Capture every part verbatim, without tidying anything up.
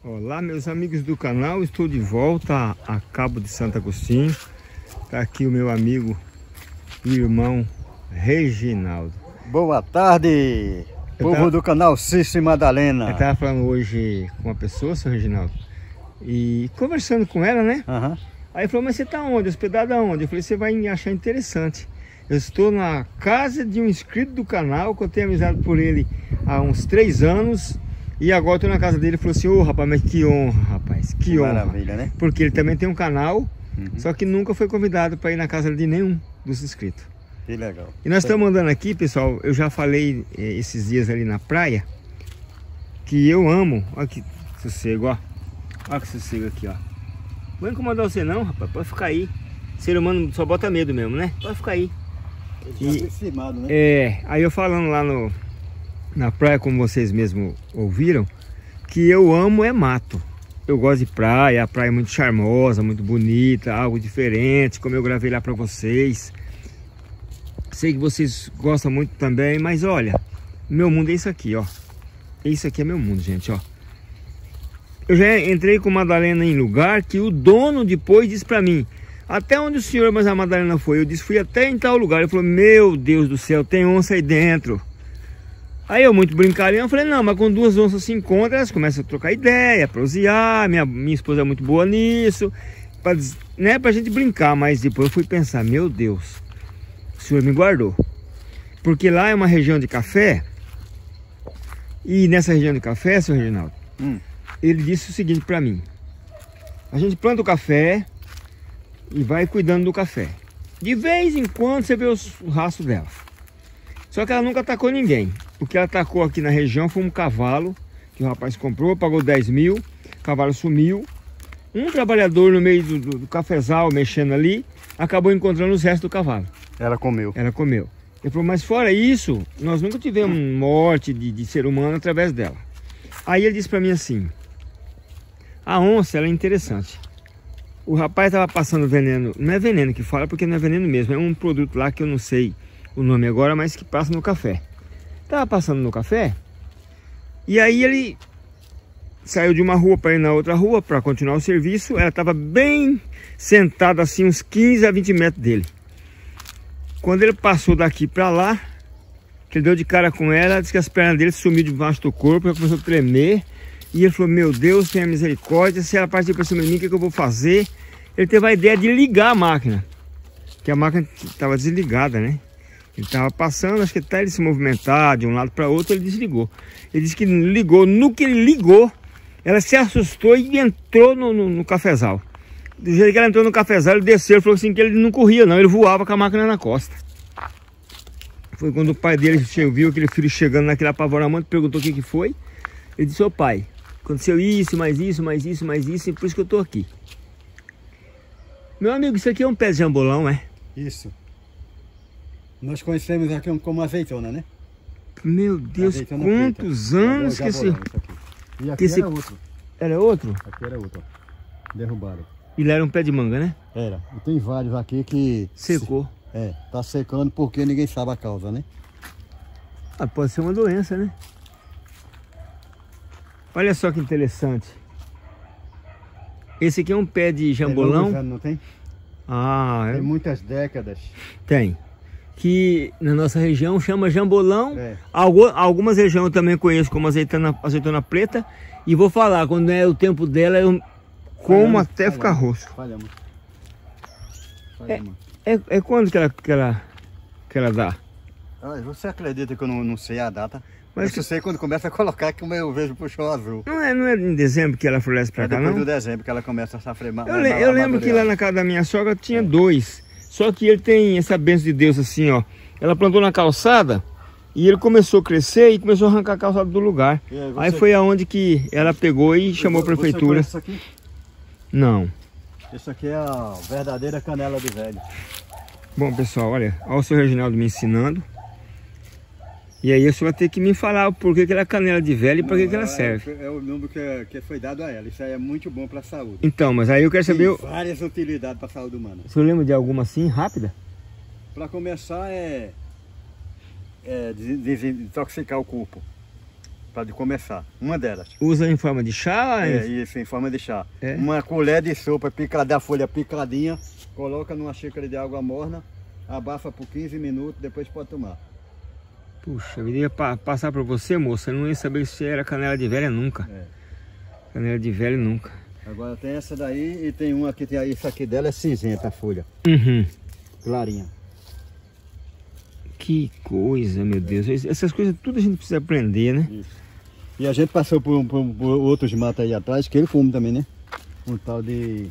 Olá, meus amigos do canal, estou de volta a Cabo de Santo Agostinho. Está aqui o meu amigo e irmão Reginaldo. Boa tarde, Eu povo tava... do canal Cício e Madalena. Eu estava falando hoje com uma pessoa, seu Reginaldo, e conversando com ela, né? Uhum. Aí ele falou, mas você está onde? Hospedado aonde? Eu falei, você vai me achar interessante. Eu estou na casa de um inscrito do canal, que eu tenho amizade por ele há uns três anos. E agora estou na casa dele e falou assim, ô oh, rapaz, mas que honra, rapaz, que, que honra. Maravilha, né? Porque ele também tem um canal, uhum. Só que nunca foi convidado para ir na casa de nenhum dos inscritos. Que legal. E nós estamos andando aqui, pessoal, eu já falei eh, esses dias ali na praia, que eu amo, olha que sossego, ó. Olha que sossego aqui, ó. Não vou incomodar você não, rapaz, pode ficar aí. Ser humano só bota medo mesmo, né? Pode ficar aí. E, cimado, né? É, aí eu falando lá no, na praia, como vocês mesmos ouviram, que eu amo é mato. Eu gosto de praia, a praia é muito charmosa, muito bonita, algo diferente, como eu gravei lá pra vocês. Sei que vocês gostam muito também, mas olha, meu mundo é isso aqui, ó. Isso aqui é meu mundo, gente, ó. Eu já entrei com a Madalena em lugar que o dono depois disse pra mim, até onde o senhor, mas a Madalena foi? Eu disse, fui até em tal lugar. Ele falou, meu Deus do céu, tem onça aí dentro. Aí eu, muito brincalhão, falei, não, mas quando duas onças se encontram, elas começam a trocar ideia, prosear. Minha, minha esposa é muito boa nisso, pra, né, pra gente brincar. Mas depois eu fui pensar, meu Deus, o senhor me guardou. Porque lá é uma região de café. E nessa região de café, seu Reginaldo, hum. ele disse o seguinte pra mim. A gente planta o café e vai cuidando do café. De vez em quando você vê os, o rastro dela. Só que ela nunca atacou ninguém. O que ela atacou aqui na região foi um cavalo que o rapaz comprou, pagou dez mil, o cavalo sumiu. Um trabalhador no meio do, do, do cafezal, mexendo ali, acabou encontrando os restos do cavalo. Ela comeu. Ela comeu. Ele falou, mas fora isso, nós nunca tivemos morte de, de ser humano através dela. Aí ele disse pra mim assim, a onça, ela é interessante. O rapaz estava passando veneno, não é veneno que fala, porque não é veneno mesmo, é um produto lá que eu não sei o nome agora, mas que passa no café. Tava passando no café, e aí ele saiu de uma rua para ir na outra rua para continuar o serviço. Ela estava bem sentada assim, uns quinze a vinte metros dele. Quando ele passou daqui para lá, que ele deu de cara com ela, disse que as pernas dele sumiu debaixo do corpo, ela começou a tremer. E ele falou, meu Deus, tenha misericórdia, se ela partir para cima de mim, o que, que eu vou fazer? Ele teve a ideia de ligar a máquina, que a máquina estava desligada, né? Ele estava passando, acho que até ele se movimentar de um lado para outro, ele desligou. Ele disse que ligou, no que ele ligou, ela se assustou e entrou no, no, no cafezal. Do jeito que ela entrou no cafezal, ele desceu, ele falou assim que ele não corria não, ele voava com a máquina na costa. Foi quando o pai dele viu aquele filho chegando naquele apavoramento, perguntou o que que foi. Ele disse, ô pai, aconteceu isso, mais isso, mais isso, mais isso, e por isso que eu tô aqui. Meu amigo, isso aqui é um pé de jambolão, é? Isso. Nós conhecemos aqui como azeitona, né? Meu Deus, azeitona quantos preta. anos que esse... E aqui que esse... era outro. Era outro? Aqui era outro, ó. Derrubaram. Ele era um pé de manga, né? Era. E tem vários aqui que... Secou. É, tá secando porque ninguém sabe a causa, né? Ah, pode ser uma doença, né? Olha só que interessante. Esse aqui é um pé de jambolão. Tem, não tem? Ah, tem é... muitas décadas. Tem. Que na nossa região chama jambolão. É. Algu algumas regiões eu também conheço como azeitona, azeitona preta. E vou falar, quando é o tempo dela, eu como falhamos, até falhamos, ficar roxo. Falhamos. Falhamos. É, é, é quando que ela, que ela, que ela dá? Ah, você acredita que eu não, não sei a data? Mas eu que... sei quando começa a colocar, como eu vejo puxou azul. Não é, não é em dezembro que ela floresce pra é cá, depois não? do dezembro que ela começa a safrer. Eu, le eu lembro que lá na casa da minha sogra tinha é. dois. Só que ele tem essa bênção de Deus assim, ó. Ela plantou na calçada e ele começou a crescer e começou a arrancar a calçada do lugar. Aí, aí foi aonde que ela pegou e chamou a prefeitura. Isso aqui? Não. Isso aqui é a verdadeira canela do velho. Bom, pessoal, olha, olha o seu Reginaldo me ensinando. E aí o senhor vai ter que me falar o porquê que ela é canela de velho e para que, que ela serve. É o nome que, que foi dado a ela. Isso aí é muito bom para a saúde. Então, mas aí eu quero saber... Tem várias utilidades para a saúde humana. O senhor lembra de alguma assim, rápida? Para começar é... é desintoxicar o corpo. Para de começar. Uma delas. Usa em forma de chá? É, isso, em forma de chá. É. Uma colher de sopa picada, a folha picadinha, coloca numa xícara de água morna, abafa por quinze minutos, depois pode tomar. Puxa, eu iria pa passar para você, moça, eu não ia saber se era canela de velha nunca. É. Canela de velha nunca. Agora tem essa daí e tem uma que tem aí, isso aqui dela é cinzenta a folha. Uhum. Clarinha. Que coisa, meu Deus. Essas coisas tudo a gente precisa aprender, né? Isso. E a gente passou por, por, por outros matos aí atrás, que ele fuma também, né? Um tal de...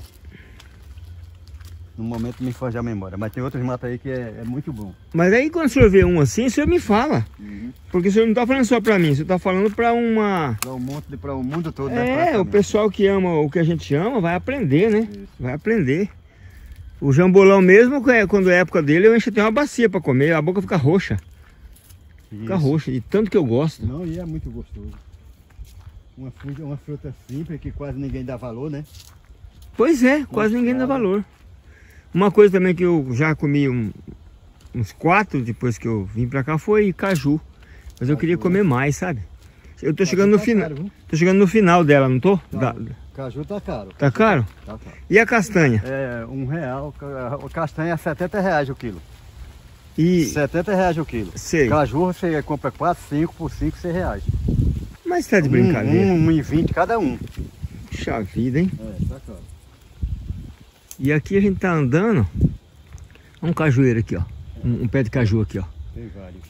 No momento me foge a memória, mas tem outros matos aí que é, é muito bom. Mas aí quando o senhor vê um assim, o senhor me fala. Uhum. Porque o senhor não está falando só para mim, o senhor está falando para uma... Para o mundo, para o mundo todo, é, né? É, o pessoal que ama o que a gente ama vai aprender, né? Isso. Vai aprender. O jambolão mesmo, quando é época dele, eu encho até uma bacia para comer, a boca fica roxa. Isso. Fica roxa, de tanto que eu gosto. Não, e é muito gostoso. Uma fruta, uma fruta simples que quase ninguém dá valor, né? Pois é, quase ninguém dá valor. Uma coisa também que eu já comi um, uns quatro depois que eu vim pra cá foi caju. Mas eu queria comer mais, sabe? Eu tô chegando no final. Tô chegando no final dela, não tô? Da... Caju tá caro. Tá caro? Tá caro. E a castanha? É, um real. O castanha é setenta reais o quilo. E... setenta reais o quilo. Sei. Caju você compra quatro, cinco por cinco, seis reais. Mas tá de brincadeira. Um, um e vinte cada um. Puxa vida, hein? É, tá caro. E aqui a gente tá andando. Um cajueiro aqui, ó. Um, um pé de caju aqui, ó. Tem vários.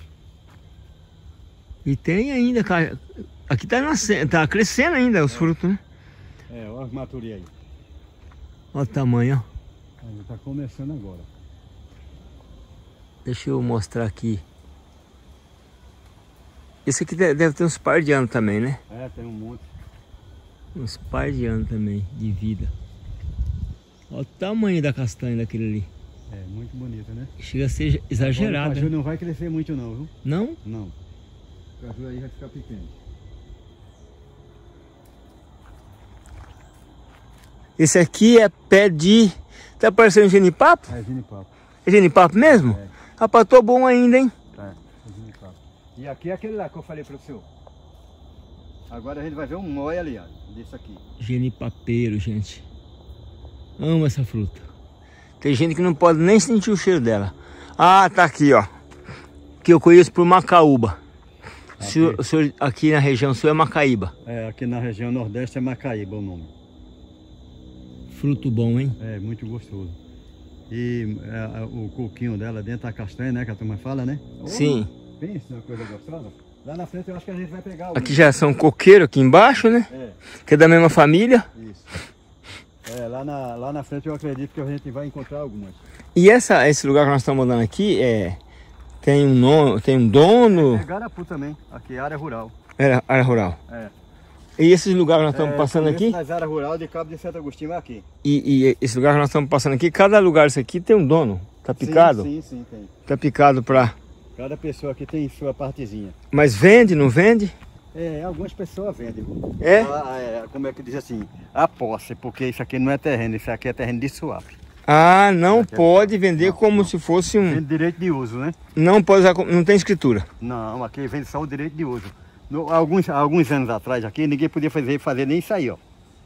E tem ainda, ca- aqui tá nascendo, tá crescendo ainda os frutos, né? É, olha as maturinhas aí. Olha o tamanho, ó. Aí tá começando agora. Deixa eu mostrar aqui. Esse aqui de- deve ter uns par de anos também, né? É, tem um monte. Uns par de anos também, de vida. Olha o tamanho da castanha daquele ali. É, muito bonito, né? Chega a ser exagerado. O caju né? não vai crescer muito não, viu? Não? Não. O caju aí vai ficar pequeno. Esse aqui é pé de... Tá parecendo genipapo? É, genipapo. É genipapo mesmo? É. Rapaz, tô bom ainda, hein? É, é genipapo. E aqui é aquele lá que eu falei para o senhor. Agora a gente vai ver um mói ali, ó, desse aqui. Genipapeiro, gente. Amo essa fruta. Tem gente que não pode nem sentir o cheiro dela. Ah, tá aqui, ó. Que eu conheço por macaúba. O senhor, o senhor aqui na região sul é macaíba. É, aqui na região nordeste é macaíba o nome. Fruto bom, hein? É, muito gostoso. E é, o coquinho dela dentro da castanha, né, que a turma fala, né? Sim. Oh, pensa uma coisa gostosa. Lá na frente eu acho que a gente vai pegar algum. Aqui já são coqueiros aqui embaixo, né? É, Que é da mesma família. isso. É, lá na, lá na frente eu acredito que a gente vai encontrar algumas. E essa, esse lugar que nós estamos andando aqui é... Tem um, nome, tem um dono... É Garapu também, aqui área rural. Era área rural. É. E esses lugares que nós estamos É, passando aqui... Nas áreas rural de Cabo de Santo Agostinho é aqui. E, e esse lugar que nós estamos passando aqui, cada lugar desse aqui tem um dono. Tá picado? Sim, sim, sim, tem. Tá picado pra... Cada pessoa aqui tem sua partezinha. Mas vende, não vende? É, algumas pessoas vendem. É? Ah, é? Como é que diz assim? A posse, porque isso aqui não é terreno, isso aqui é terreno de suape. Ah, não Aqui é- pode vender não, como não. se fosse um... Vende direito de uso, né? Não pode usar, como- não tem escritura. Não, aqui vende só o direito de uso. No, alguns, alguns anos atrás aqui, ninguém podia fazer, fazer nem isso aí, ó.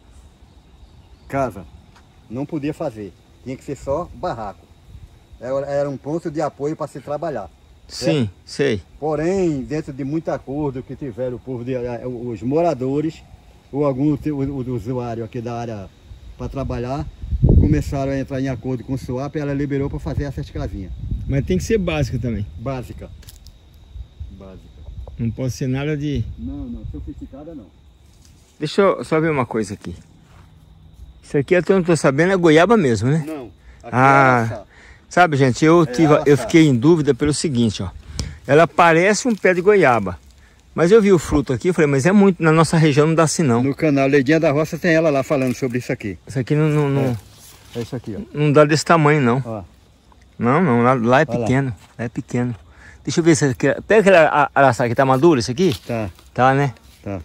Casa. Não podia fazer. Tinha que ser só barraco. Era, era um ponto de apoio para se trabalhar. Sim, sei. Porém, dentro de muito acordo que tiveram o povo, de, os moradores, ou algum o, o usuário aqui da área para trabalhar, começaram a entrar em acordo com o SUAP e ela liberou para fazer essas casinhas. Mas tem que ser básica também. Básica. Básica. Não pode ser nada de... Não, não, sofisticada não. Deixa eu só ver uma coisa aqui. Isso aqui, até onde eu tô sabendo, é goiaba mesmo, né? Não. Aqui Ah, é araçá. sabe, gente, eu, É tive, eu araçá. fiquei em dúvida pelo seguinte, ó. Ela parece um pé de goiaba. Mas eu vi o fruto aqui, eu falei, mas é muito, na nossa região não dá assim não. No canal Leidinha da Roça tem ela lá falando sobre isso aqui. Isso aqui não, não, não, É isso aqui, ó. não dá desse tamanho, não. Ó. Não, não, lá, lá é Olha lá. pequeno, lá é pequeno. Deixa eu ver se aqui, pega aquele a- araçá que tá maduro, esse aqui? Tá, Tá, né? tá.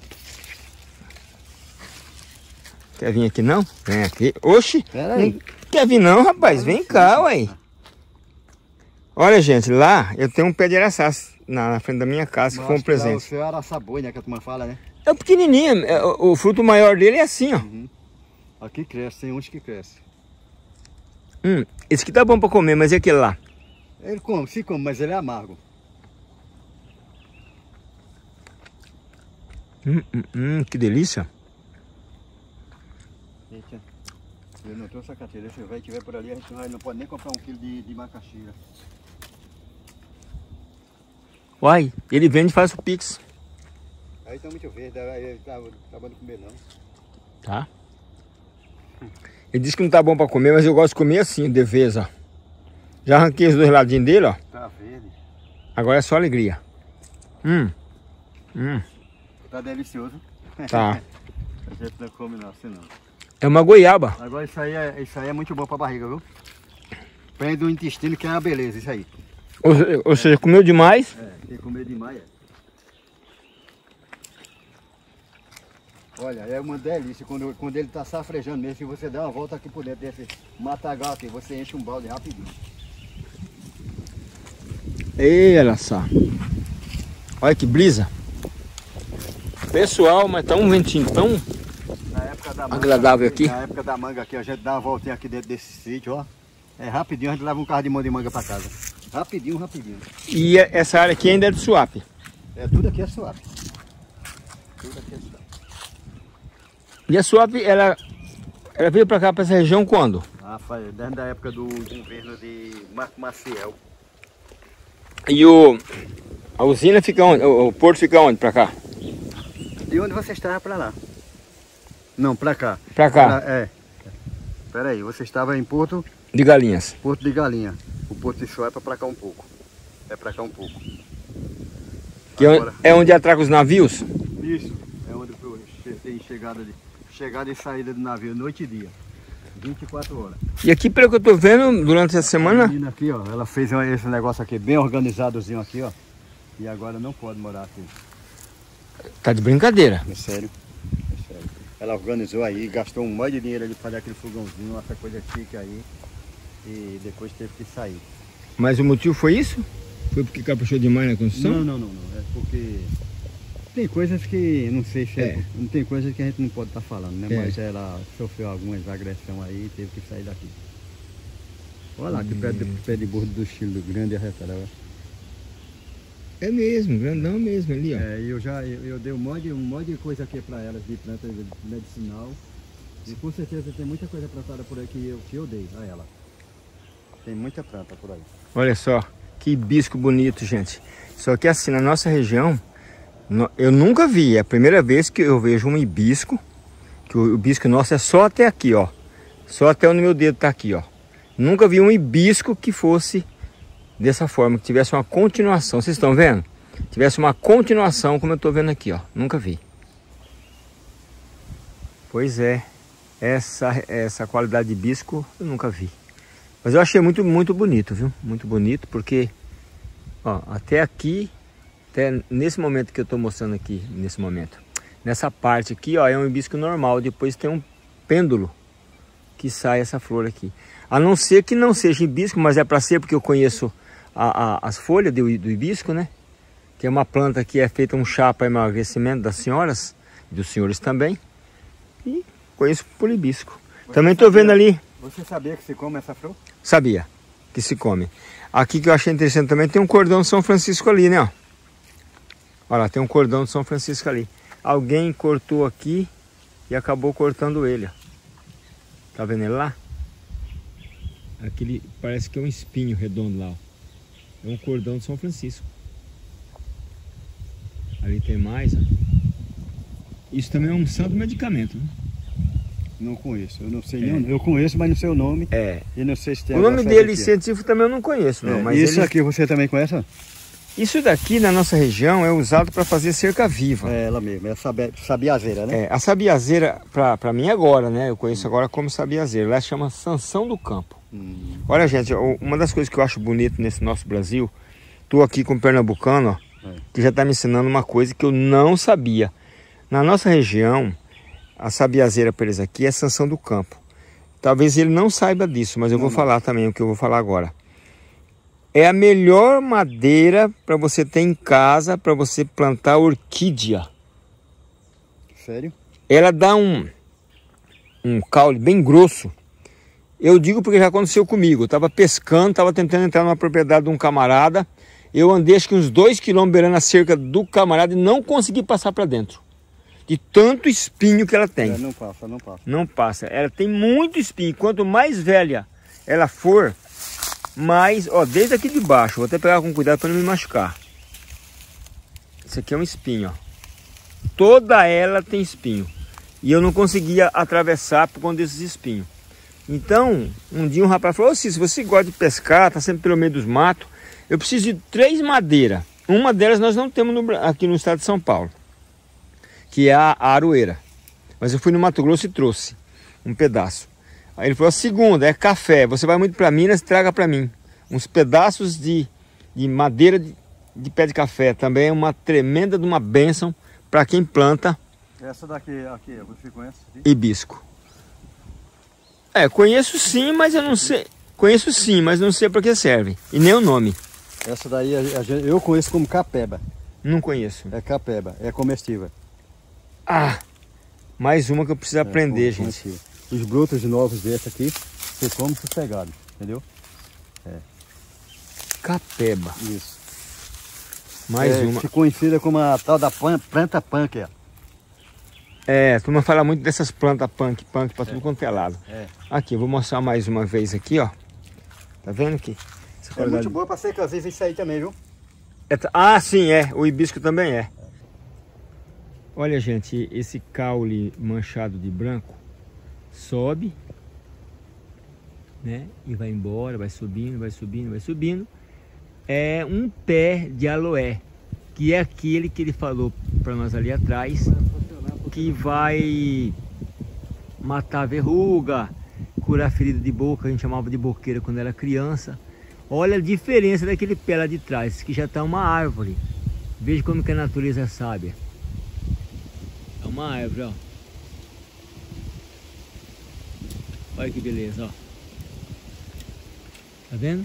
Quer vir aqui não? Vem aqui. Oxi! Pera aí. Não quer vir não, rapaz? Vem cá, ué. Olha, gente, lá eu tenho um pé de araçá. na, na frente da minha casa, que Mas foi um acho que lá presente. O seu araçaboi, né? Que a turma fala, né? É pequenininho, é, o, o fruto maior dele é assim, ó. Uhum. Aqui cresce, tem uns que cresce. Hum, esse aqui tá bom pra comer, mas e aquele lá? Ele come, se come, mas ele é amargo. Hum, hum, hum, que delícia. Eita, eu não trouxe a carteira. Se o velho estiver por ali, a gente não pode nem comprar um quilo de, de macaxeira. Uai, ele vende e faz o pix. Aí tá muito verde, aí ele tá acabando de comer não. Tá. Ele disse que não tá bom pra comer, mas eu gosto de comer assim, de vez, ó. Já arranquei os dois ladinhos dele, ó. Tá verde. Agora é só alegria. Hum. Hum. Tá delicioso. Tá. A gente não come não, assim não. É uma goiaba. Agora isso aí é, isso aí é muito bom pra barriga, viu? Prende o intestino, que é uma beleza isso aí. Ou, ou seja, comeu demais. É, quem comer demais é. Olha, é uma delícia quando, quando ele tá safrejando mesmo. Se você der uma volta aqui por dentro desse matagal aqui, você enche um balde rapidinho. Ei, olha só. Olha que brisa. Pessoal, mas tá um ventinho tão Na época da manga, agradável aqui. Na época da manga aqui, a gente dá uma voltinha aqui dentro desse sítio, ó. É rapidinho, a gente leva um carro de mão de manga pra casa. Rapidinho, rapidinho. E essa área aqui ainda é de suape. É, tudo aqui é suave. Tudo aqui é suave. E a suape, ela, ela veio pra cá, pra essa região quando? Ah, foi desde a época do governo de Marco Maciel. E o, a usina fica onde? O, o porto fica onde pra cá? De onde você estava pra lá? Não, pra cá. Pra cá. Pra, é. Pera aí, você estava em Porto, De Galinhas. Porto de Galinha. O Porto de Shoa é pra cá um pouco. É pra cá um pouco. Que é, Agora, é onde atraca os navios? isso, é onde tem chegada, de, chegada e saída do navio, noite e dia. vinte e quatro horas. E aqui, pelo que eu tô vendo, durante essa A semana... menina aqui, ó, ela fez esse negócio aqui bem organizadozinho aqui, ó. E agora não pode morar aqui. Tá de brincadeira. É sério. É sério. Ela organizou aí, gastou um monte de dinheiro ali para fazer aquele fogãozinho, essa coisa chique aí. E depois teve que sair. Mas o motivo foi isso? Foi porque caprichou demais na construção? Não, não, não, não. É porque tem coisas que, não sei se é, É. não tem coisas que a gente não pode estar falando, né? É. Mas ela sofreu algumas agressões aí e teve que sair daqui. Olha lá, que Hum. pé de, pé de burro do estilo grande e arretado. É mesmo, grandão mesmo ali, ó. É, e eu já eu, eu dei um monte, de- um monte de coisa aqui para elas de planta medicinal. E com certeza tem muita coisa plantada por aí que eu, que eu dei a ela. Tem muita planta por aí. Olha só, que hibisco bonito, gente. Só que assim, na nossa região, no- eu nunca vi. É a primeira vez que eu vejo um hibisco. Que o hibisco nosso é só até aqui, ó. Só até onde meu dedo tá aqui, ó. Nunca vi um hibisco que fosse dessa forma, que tivesse uma continuação. Vocês estão vendo? Tivesse uma continuação como eu tô vendo aqui, ó. Nunca vi. Pois é. Essa, essa qualidade de hibisco eu nunca vi. Mas eu achei muito, muito bonito, viu? Muito bonito, porque ó, até aqui, até nesse momento que eu tô mostrando aqui, nesse momento, nessa parte aqui, ó, é um hibisco normal. Depois tem um pêndulo que sai essa flor aqui. A não ser que não seja hibisco, mas é para ser, porque eu conheço a, a, as folhas do, do hibisco, né? Que é uma planta que é feita um chá para emagrecimento das senhoras, e dos senhores também. E conheço por hibisco. Você Também tô sabia- vendo ali, Você sabia que se come essa flor? sabia que se come. Aqui que eu achei interessante também, tem um cordão de São Francisco ali, né? Ó. Olha lá, tem um cordão de São Francisco ali. Alguém cortou aqui e acabou cortando ele, ó. Tá vendo ele lá? Aquele parece que é um espinho redondo lá, ó. É um cordão de São Francisco. Ali tem mais, ó. Isso também é um santo medicamento, né? Não conheço, eu não sei É. nenhum. Eu conheço, mas não sei o nome. É. E não sei se tem O nome alguma dele serventia. científico também eu não conheço, não. É, Mas isso ele- aqui você também conhece? ó? Isso daqui na nossa região é usado para fazer cerca viva. É ela mesmo, é sabi- sabiazeira, né? É, a sabiazeira, para mim agora, né? Eu conheço agora como sabiazeira. Ela chama Sansão do Campo. Hum. Olha, gente, o- uma das coisas que eu acho bonito nesse nosso Brasil, tô aqui com o pernambucano, ó, É. que já tá me ensinando uma coisa que eu não sabia. Na nossa região, a sabiazeira para eles aqui é Sansão do Campo. Talvez ele não saiba disso, mas eu Não, vou não. falar também o que eu vou falar agora. É a melhor madeira para você ter em casa, para você plantar orquídea. Sério? Ela dá um, um caule bem grosso. Eu digo porque já aconteceu comigo. Eu estava pescando, estava tentando entrar numa propriedade de um camarada. Eu andei acho que uns dois quilômetros beirando a cerca do camarada e não consegui passar para dentro. De tanto espinho que ela tem. É, não passa, não passa. Não passa. Ela tem muito espinho. Quanto mais velha ela for, mais... Ó, desde aqui de baixo. Vou até pegar com cuidado para não me machucar. Isso aqui é um espinho, ó. Toda ela tem espinho. E eu não conseguia atravessar por conta desses espinhos. Então, um dia um rapaz falou, assim, se você gosta de pescar, tá sempre pelo meio dos matos, eu preciso de três madeiras. Uma delas nós não temos no, aqui no estado de São Paulo, que é a, a aroeira. Mas eu fui no Mato Grosso e trouxe um pedaço. Aí ele falou, a segunda é café. Você vai muito para Minas, traga para mim uns pedaços de, de madeira de, de pé de café. Também é uma tremenda de uma bênção para quem planta. Essa daqui, aqui, você conhece? Hibisco. É, conheço sim, mas eu não sei. Conheço sim, mas não sei para que serve. E nem o nome. Essa daí a, a, eu conheço como capeba. Não conheço. É capeba, é comestível. Ah, mais uma que eu preciso É, aprender, com, gente. comestível. Os brotos novos desse aqui, você come sossegado, entendeu? É. Capeba. Isso. Mais é, uma. Ficou conhecida como a tal da pan, planta punk. É, a turma fala muito dessas plantas punk, punk para tudo quanto é lado. É. Aqui, eu vou mostrar mais uma vez aqui, ó. Tá vendo aqui? Essa É qualidade... muito boa para secar, às vezes isso aí também, viu? É, ah, sim, é. O hibisco também é. Olha, gente, esse caule manchado de branco sobe, né? E vai embora, vai subindo, vai subindo, vai subindo. É um pé de aloé, que é aquele que ele falou para nós ali atrás, que vai matar a verruga, curar ferida de boca, a gente chamava de boqueira quando era criança. Olha a diferença daquele pé lá de trás, que já está uma árvore. Veja como que a natureza é sábia. É uma árvore, ó. Olha que beleza, ó. Tá vendo?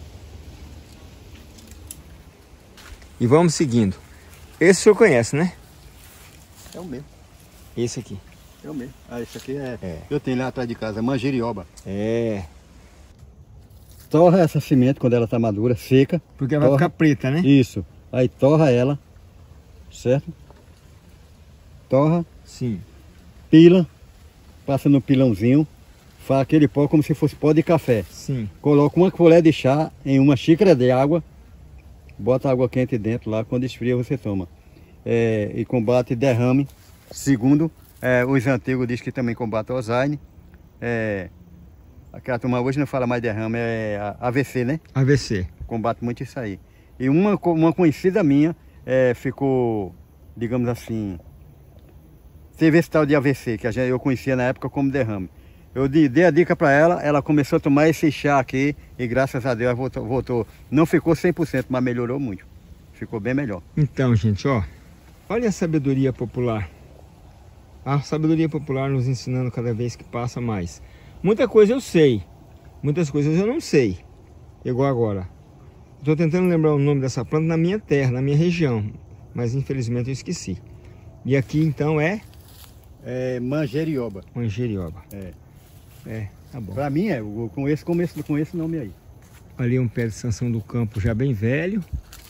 E vamos seguindo. Esse o senhor conhece, né? É o mesmo. Esse aqui. É o mesmo. Ah, esse aqui é... É. Eu tenho lá atrás de casa, manjerioba. É. Torra essa semente quando ela tá madura, seca. Porque ela vai ficar preta, né? Isso. Aí torra ela, certo? Torra, Sim. pila, passa no pilãozinho, faz aquele pó como se fosse pó de café. Sim. Coloca uma colher de chá em uma xícara de água, bota água quente dentro lá, quando esfria você toma. É, e combate derrame. Segundo, é, os antigos dizem que também combate Alzheimer. É, aquela turma hoje não fala mais derrame, é A V C, né? A V C. Combate muito isso aí. E uma, uma conhecida minha é, ficou, digamos assim, teve esse tal de A V C, que a gente, eu conhecia na época como derrame. Eu dei a dica para ela, ela começou a tomar esse chá aqui e graças a Deus ela voltou, voltou. Não ficou cem por cento, mas melhorou muito. Ficou bem melhor. Então, gente, ó. Olha a sabedoria popular. A sabedoria popular nos ensinando cada vez que passa mais. Muita coisa eu sei, muitas coisas eu não sei. Igual agora. Estou tentando lembrar o nome dessa planta na minha terra, na minha região. Mas infelizmente eu esqueci. E aqui então é? É manjerioba. Manjerioba. É. É, tá bom. Para mim é, com esse, com, esse, com esse nome aí. Ali um pé de Sansão do Campo já bem velho.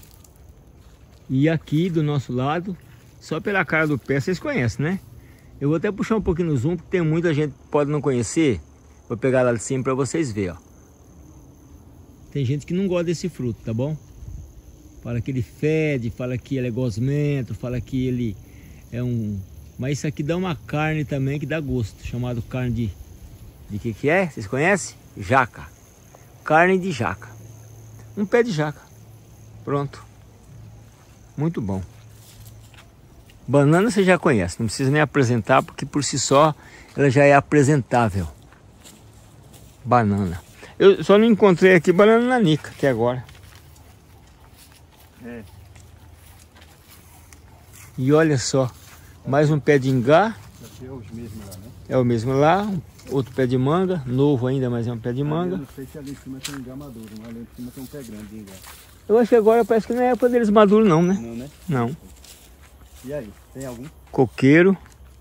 E aqui do nosso lado, só pela cara do pé, vocês conhecem, né? Eu vou até puxar um pouquinho no zoom, porque tem muita gente que pode não conhecer. Vou pegar lá de cima para vocês verem, ó. Tem gente que não gosta desse fruto, tá bom? Fala que ele fede, fala que ele é gosmento, fala que ele é um... Mas isso aqui dá uma carne também que dá gosto, chamado carne de... De que que é? Vocês conhecem? Jaca. Carne de jaca. Um pé de jaca. Pronto. Muito bom. Banana você já conhece, não precisa nem apresentar, porque por si só ela já é apresentável. Banana. Eu só não encontrei aqui banana nanica até agora. É. E olha só, mais um pé de ingá. Esse é os mesmos lá, né? É o mesmo lá, outro pé de manga, novo ainda, mas é um pé de manga. Eu não sei se ali em cima tem um ingá maduro, mas ali em cima tem um pé grande de ingá. Eu acho que agora parece que não é época deles maduros não, né? Não, né? Não. E aí, tem algum? Coqueiro.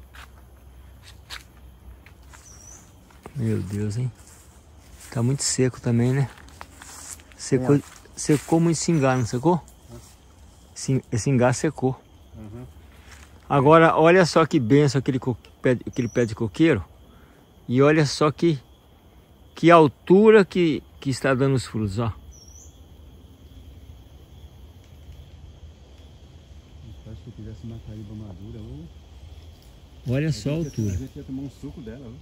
Meu Deus, hein? Tá muito seco também, né? Secou, secou muito esse ingá, não secou? Esse, esse ingá secou. Uhum. Agora, olha só que benção aquele, co, pé, aquele pé de coqueiro. E olha só que, que altura que, que está dando os frutos, ó. Se eu tivesse macaíba madura, ou... Olha só a altura. A gente ia tomar um suco dela, viu?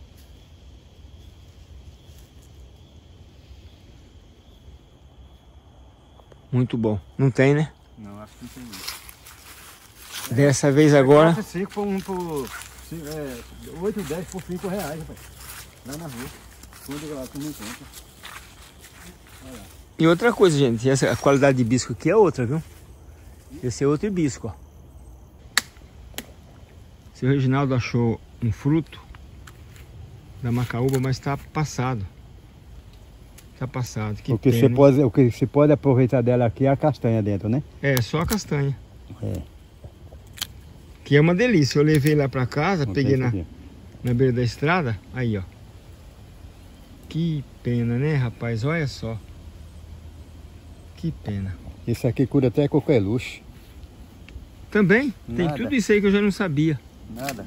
Muito bom. Não tem, né? Não, acho que não tem isso. Dessa vez agora... cinco por um por... É, oito, dez por cinco reais, rapaz. Lá na rua. Quando lá, tu não encontra. Olha lá. E outra coisa, gente. Essa, a qualidade de hibisco aqui é outra, viu? Esse é outro hibisco, ó. Seu Reginaldo achou um fruto da macaúba, mas está passado. Está passado. Que o, que pena, você pode, o que você pode aproveitar dela aqui é a castanha dentro, né? É, só a castanha. É. Que é uma delícia. Eu levei lá para casa, Não peguei na, aqui. na beira da estrada. Aí, ó. Que pena, né, rapaz? Olha só. Que pena. Isso aqui cura até coqueluche. Também? Tem Nada. tudo isso aí que eu já não sabia. Nada.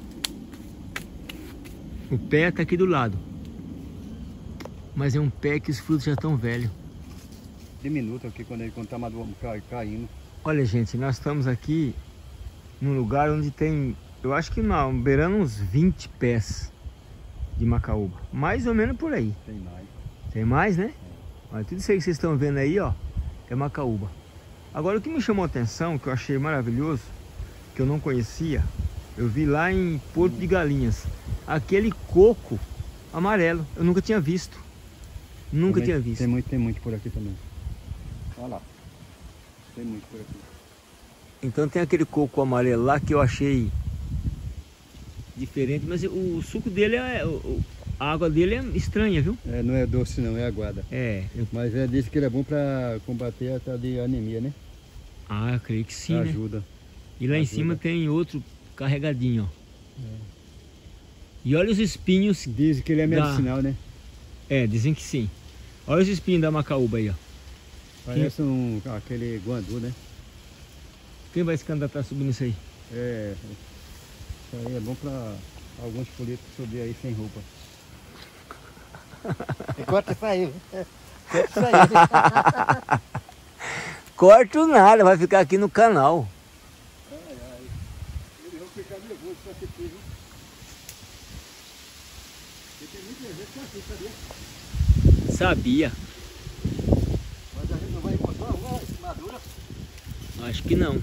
O pé tá aqui do lado. Mas é um pé que os frutos já estão velhos. Diminuto aqui quando ele quando tá maduro, cai, caindo. Olha, gente, nós estamos aqui num lugar onde tem, eu acho que não, beirando uns vinte pés de macaúba. Mais ou menos por aí. Tem mais. Tem mais, né? É. Olha, tudo isso aí que vocês estão vendo aí, ó, é macaúba. Agora, o que me chamou a atenção, que eu achei maravilhoso, que eu não conhecia, eu vi lá em Porto de Galinhas, aquele coco amarelo. Eu nunca tinha visto. Nunca Também tinha visto. Tem muito, tem muito por aqui também. Olha lá. Tem muito por aqui. Então tem aquele coco amarelo lá que eu achei diferente, mas o suco dele é... O, a água dele é estranha, viu? É, não é doce não, é aguada. É. Eu... Mas é, disse que ele é bom para combater a tal de anemia, né? Ah, eu creio que sim, né? Ajuda. E lá em Ajuda. cima tem outro carregadinho, ó. É. E olha os espinhos. Dizem que ele é da... medicinal, né? É, dizem que sim. Olha os espinhos da macaúba aí, ó. Parece um, aquele guandu, né? Quem vai se candidatar subindo isso aí? É, isso aí é bom para alguns políticos subir aí sem roupa. Corta isso aí. Corta isso aí. Corto nada, vai ficar aqui no canal. Ai, ai. Eles vão ficar nervosos com esse aqui, viu? Porque tem muita gente que é assim, sabia? Sabia. Mas a gente não vai encontrar uma madura? Acho que não.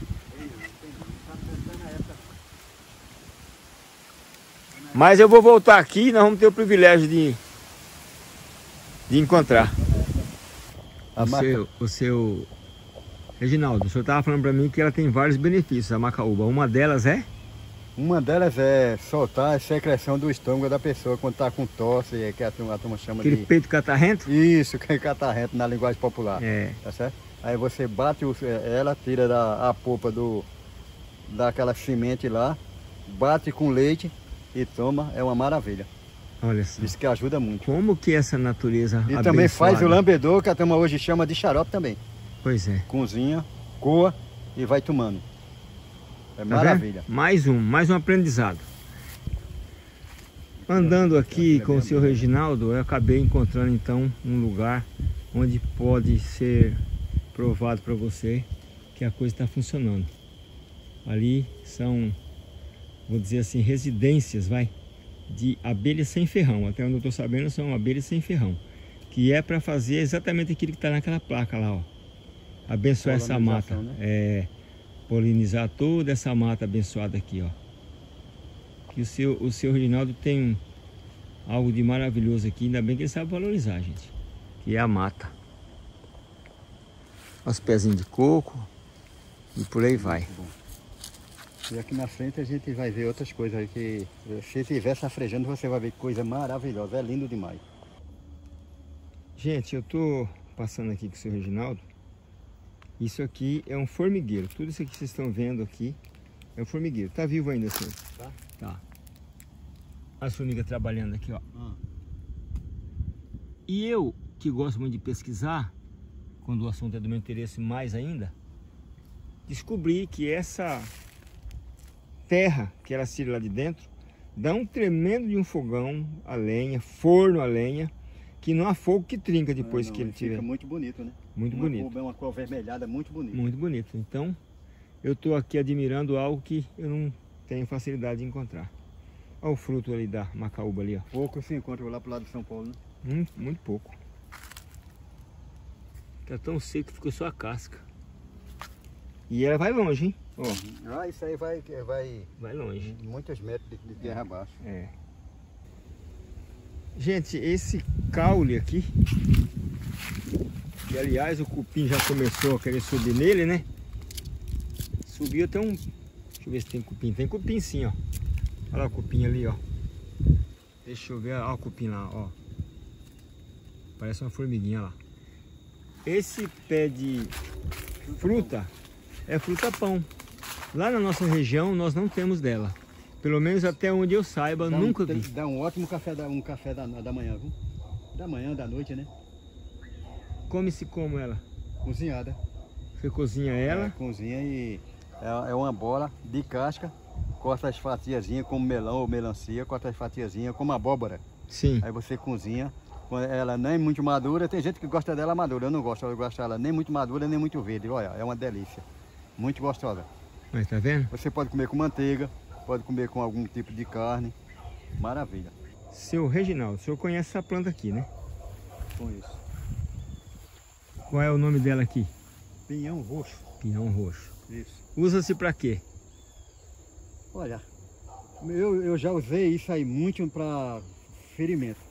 Mas eu vou voltar aqui e nós vamos ter o privilégio de, de encontrar. A o, maca... seu, o seu... Reginaldo, o senhor estava falando para mim que ela tem vários benefícios, a macaúba. Uma delas é? Uma delas é soltar a secreção do estômago da pessoa quando está com tosse, que a turma, a turma chama Aquele de... peito catarrento? Isso, que é catarrento na linguagem popular. É. Tá certo? Aí você bate o, ela, tira da, a polpa do, daquela semente lá, bate com leite e toma, é uma maravilha. Olha só. Isso que ajuda muito. Como que essa natureza E abençoada... também faz o lambedor, que a turma hoje chama de xarope também. Pois é. Cozinha, coa e vai tomando. É Tá maravilha. vendo? Mais um, mais um aprendizado. Andando aqui com o senhor Reginaldo, eu acabei encontrando então um lugar onde pode ser provado para você que a coisa está funcionando. Ali são, vou dizer assim, residências, vai, de abelhas sem ferrão. Até onde eu estou sabendo são abelhas sem ferrão, que é para fazer exatamente aquilo que está naquela placa lá, ó. Abençoar essa mata, né? é, polinizar toda essa mata abençoada aqui, ó. Que o seu, o seu Reginaldo tem algo de maravilhoso aqui, ainda bem que ele sabe valorizar, gente, que é a mata. Os pezinhos de coco e por aí vai. E aqui na frente a gente vai ver outras coisas aí que, se tiver safrejando, você vai ver coisa maravilhosa, é lindo demais. Gente, eu tô passando aqui com o seu Reginaldo. Isso aqui é um formigueiro. Tudo isso aqui que vocês estão vendo aqui é um formigueiro. Tá vivo ainda, senhor? Tá. Tá. As formigas trabalhando aqui, ó. Hum. E eu, que gosto muito de pesquisar, quando o assunto é do meu interesse mais ainda, descobri que essa terra que ela tira lá de dentro dá um tremendo de um fogão a lenha, forno a lenha, que não há fogo que trinca depois não, não, que ele fica tiver. muito bonito, né? Muito uma bonito. Cor, uma cor avermelhada muito bonita. Muito bonito. Então, eu estou aqui admirando algo que eu não tenho facilidade de encontrar. Olha o fruto ali da macaúba ali, ó. Pouco se encontra lá pro lado de São Paulo, né? Muito, muito pouco. Tá tão seco que ficou só a casca. E ela vai longe, hein? Ó. Ah, isso aí vai, vai, vai longe. Muitos metros de, de terra abaixo. É. Gente, esse caule aqui, que aliás o cupim já começou a querer subir nele, né? Subiu até um... Deixa eu ver se tem cupim. Tem cupim sim, ó. Olha lá o cupim ali, ó. Deixa eu ver. Olha o cupim lá, ó. Parece uma formiguinha lá. Esse pé de fruta é fruta-pão. Lá na nossa região nós não temos dela. Pelo menos até onde eu saiba, dá nunca um, vi. Dá um ótimo café da, um café da, da manhã, viu? Da manhã, da noite, né? Come-se como ela? Cozinhada. Você cozinha ela? É, cozinha e é, é uma bola de casca. Corta as fatiazinhas como melão ou melancia, corta as fatiazinhas como abóbora. Sim. Aí você cozinha. Quando ela nem muito madura, tem gente que gosta dela madura. Eu não gosto, eu gosto dela nem muito madura, nem muito verde. Olha, é uma delícia. Muito gostosa. Mas tá vendo? Você pode comer com manteiga, pode comer com algum tipo de carne. Maravilha. Seu Reginaldo, o senhor conhece essa planta aqui, né? Com isso. Qual é o nome dela aqui? Pinhão roxo. Pinhão roxo. Isso. Usa-se para quê? Olha, eu, eu já usei isso aí muito para ferimento.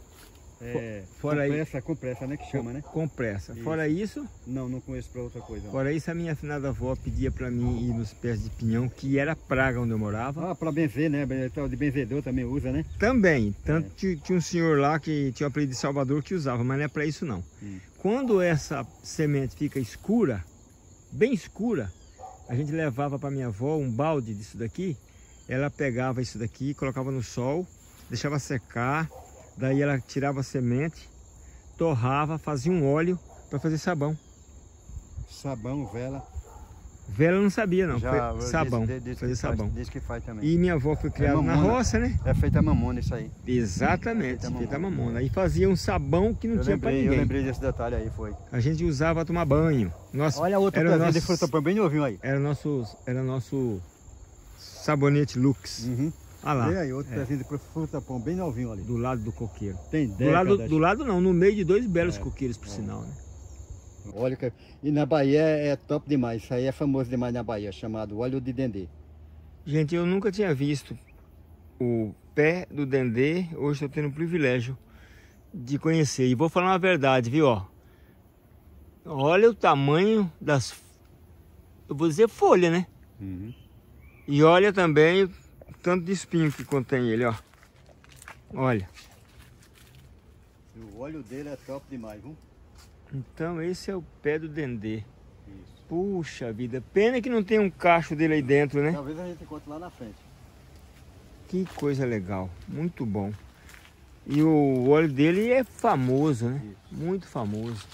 É, Fora compressa, aí, compressa, né? Que chama, né? Compressa. Isso. Fora isso? Não, não conheço para outra coisa. Fora isso, a minha afinada avó pedia para mim ir nos pés de pinhão, que era praga onde eu morava. Ah, para benzer, né? De benzedor também usa, né? Também. Tanto é. Tinha um senhor lá que tinha o apelido de Salvador que usava, mas não é para isso não. Hum. Quando essa semente fica escura, bem escura, a gente levava para minha avó um balde disso daqui. Ela pegava isso daqui, colocava no sol, deixava secar. Daí ela tirava a semente, torrava, fazia um óleo para fazer sabão. Sabão, vela. Vela eu não sabia não, Já, foi sabão, diz, diz fazer sabão. Faz, diz que faz também. E minha avó foi criada é na roça, né? É feita a mamona isso aí. Exatamente, é feita a mamona. Aí fazia um sabão que não eu tinha para ninguém. Eu lembrei desse detalhe aí, foi. A gente usava para tomar banho. Nossa, olha outro pezinho nosso, de fruta-pão bem novinho aí. Era nosso, era nosso sabonete Lux. Uhum. Olha lá. Vem aí, outro é. pezinho de fruta-pão bem novinho ali. Do lado do coqueiro. Tem do lado, do lado não, no meio de dois belos é. coqueiros, por é. sinal, né? Olha, que... e na Bahia é top demais, isso aí é famoso demais na Bahia, chamado óleo de dendê. Gente, eu nunca tinha visto o pé do dendê, hoje estou tendo o privilégio de conhecer. E vou falar uma verdade, viu? Ó. Olha o tamanho das... Eu vou dizer folha, né? Uhum. E olha também o tanto de espinho que contém ele, ó. Olha. O óleo dele é top demais, viu? Então esse é o pé do dendê. Isso. Puxa vida, pena que não tem um cacho dele aí dentro, né? Talvez a gente encontre lá na frente. Que coisa legal, muito bom. E o óleo dele é famoso, né? Isso. Muito famoso.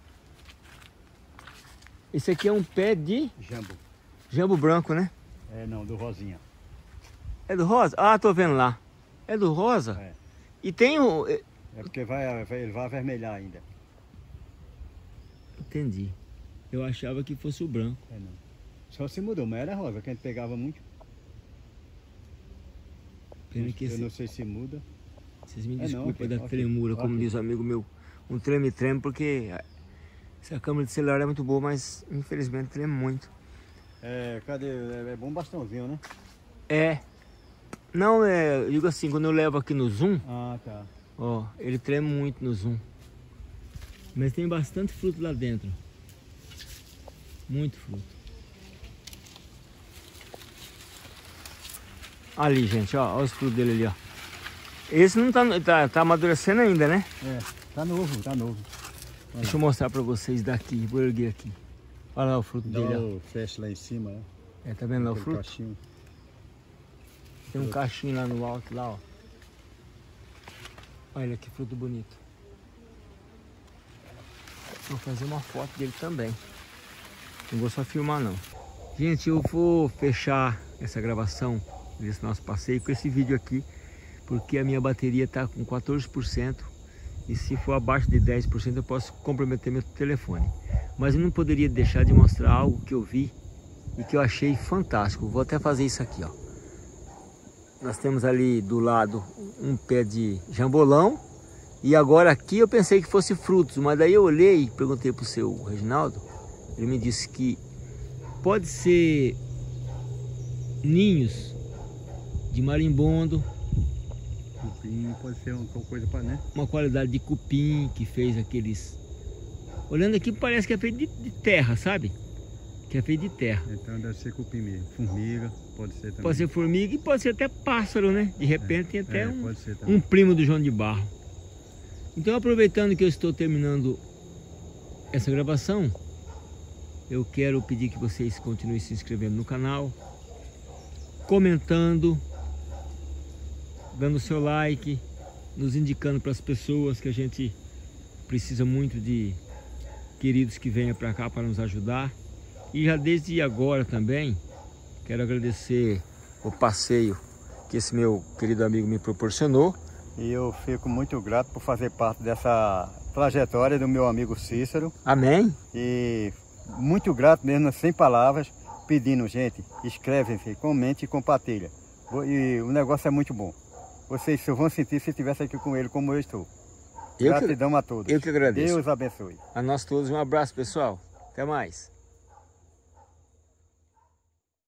Esse aqui é um pé de... Jambo. Jambo branco, né? É, não, do rosinha. É do rosa? Ah, tô vendo lá. É do rosa? É. E tem o... É porque vai, vai, ele vai avermelhar ainda. Entendi. Eu achava que fosse o branco. É não. Só se mudou, mas era rosa, que a gente pegava muito. Pena que eu esse... não sei se muda. Vocês me é desculpem não, da okay, tremura, okay. como diz um amigo meu. Um treme-treme, porque essa câmera de celular é muito boa, mas infelizmente treme muito. É, cadê? É, é bom bastãozinho, né? É. Não, é, eu digo assim, quando eu levo aqui no zoom, ah, tá. Ó, ele treme muito no zoom. Mas tem bastante fruto lá dentro. Muito fruto. Ali, gente, ó, olha os frutos dele ali, ó. Esse não tá, tá, tá amadurecendo ainda, né? É, tá novo, tá novo. Olha. Deixa eu mostrar pra vocês daqui, vou erguer aqui. Olha lá o fruto Dá dele, ó. o fecho lá em cima, ó. É, tá vendo lá o Aquele fruto? cachinho. Tem um cachinho lá no alto, lá, ó. Olha que fruto bonito. Vou fazer uma foto dele também. Não vou só filmar, não. Gente, eu vou fechar essa gravação desse nosso passeio com esse vídeo aqui, porque a minha bateria tá com quatorze por cento e se for abaixo de dez por cento eu posso comprometer meu telefone. Mas eu não poderia deixar de mostrar algo que eu vi e que eu achei fantástico. Vou até fazer isso aqui, ó. Nós temos ali do lado um pé de jambolão e agora aqui eu pensei que fosse frutos, mas daí eu olhei e perguntei pro seu Reginaldo, ele me disse que pode ser ninhos de marimbondo, Cupim pode ser uma coisa para, né? uma qualidade de cupim que fez aqueles... Olhando aqui parece que é feito de, de terra, sabe? Que é feito de terra. Então deve ser cupim mesmo. Formiga, pode ser também. Pode ser formiga e pode ser até pássaro, né? De repente é, tem até é, um, um primo do João de Barro. Então, aproveitando que eu estou terminando essa gravação, eu quero pedir que vocês continuem se inscrevendo no canal, comentando, dando seu like, nos indicando para as pessoas que a gente precisa muito de queridos que venham para cá para nos ajudar. E já desde agora também quero agradecer o passeio que esse meu querido amigo me proporcionou. E eu fico muito grato por fazer parte dessa trajetória do meu amigo Cícero. Amém? E muito grato mesmo, sem palavras, pedindo, gente, inscrevem-se, comente e compartilha. E o negócio é muito bom. Vocês só vão sentir se estivesse aqui com ele como eu estou. Eu Gratidão que, a todos. Eu que agradeço. Deus abençoe. A nós todos um abraço, pessoal. Até mais.